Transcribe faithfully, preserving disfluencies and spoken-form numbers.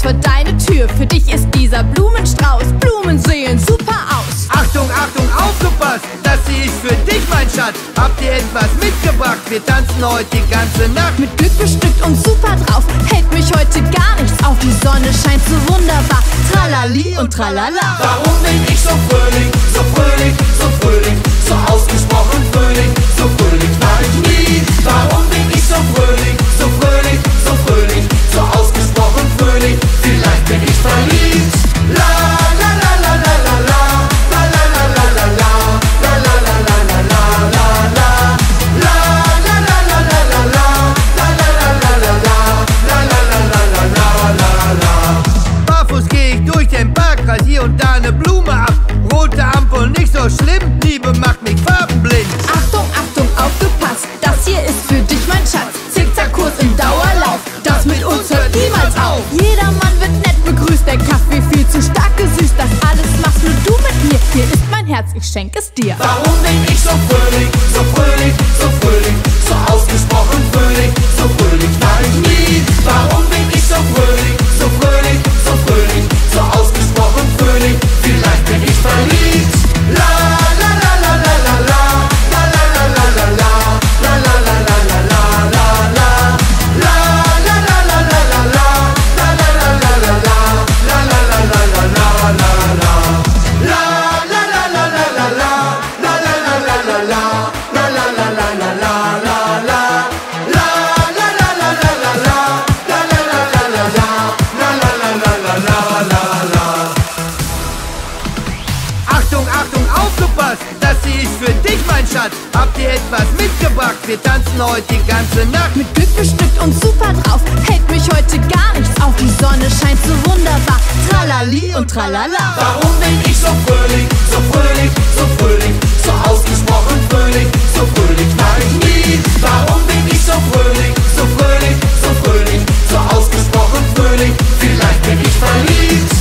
vor deine Tür. Für dich ist dieser Blumenstrauß. Blumen sehen super aus. Achtung, Achtung, aufgepasst, das hier ist für dich, mein Schatz. Habt ihr etwas mitgebracht? Wir tanzen heute die ganze Nacht. Mit Glück bestückt und super drauf, hält mich heute gar nichts auf. Die Sonne scheint so wunderbar, tralali und tralala. Warum bin ich so fröhlich, so fröhlich, so fröhlich, so ausgesprochen fröhlich, so fröhlich war ich nie. Warum bin ich so fröhlich, so fröhlich, so fröhlich, so ausgesprochen fröhlich, vielleicht bin ich verliebt. La la la la la la la, la la la la la la, la la la la la la la la, la la la la la la la, la la la la la la, la la la la la la la. Barfuß geh ich durch den Park, reiß hier und da ne Blume ab. Rote Ampel nicht so schlimm, Liebe macht mich farbenblind. Achtung, Achtung, aufgepasst, das hier ist für dich, mein Schatz. Zickzackkurs im Dauerlauf, das mit uns hört niemals auf. Jeder Mann wird nett begrüßt, der Kaffee viel zu stark gesüßt. Das alles machst nur du mit mir, hier ist mein Herz, ich schenk es dir. Warum bin ich so fröhlich, so fröhlich, so fröhlich, so ausgesprochen fröhlich, so fröhlich war ich nie. Warum bin ich so fröhlich, so fröhlich, so fröhlich, so ausgesprochen fröhlich, vielleicht bin ich verliebt. La la la la la la la, la la la la la la, la la la la la la la la, la la la la la la la, la la la la la la, la la la la la la la la, la la la la la la la, la la la la la la, la la la la la la la la, la la la la la la la, la la la la la la, la la la la la la la. Achtung, Achtung, aufgepasst, das hier ist für dich, mein Schatz. Habt ihr etwas mitgebracht? Wir tanzen heute die ganze Nacht. Mit Glück bestückt und super drauf, hält mich heute gar nichts auf. Die Sonne scheint so wunderbar, tralali und tralala. Warum bin ich so fröhlich, so fröhlich, so fröhlich, so ausgesprochen fröhlich, so fröhlich war ich nie. Warum bin ich so fröhlich, so fröhlich, so fröhlich, so ausgesprochen fröhlich, vielleicht bin ich verliebt.